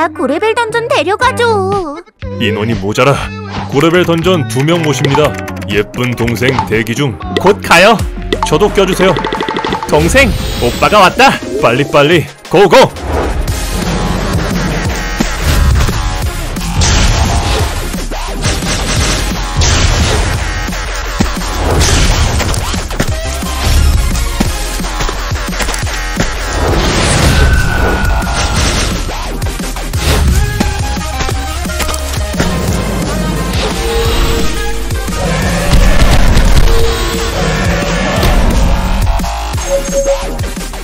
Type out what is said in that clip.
나 고레벨 던전 데려가줘. 인원이 모자라. 고레벨 던전 2명 모십니다. 예쁜 동생 대기 중. 곧 가요. 저도 껴주세요. 동생, 오빠가 왔다. 빨리빨리 고고!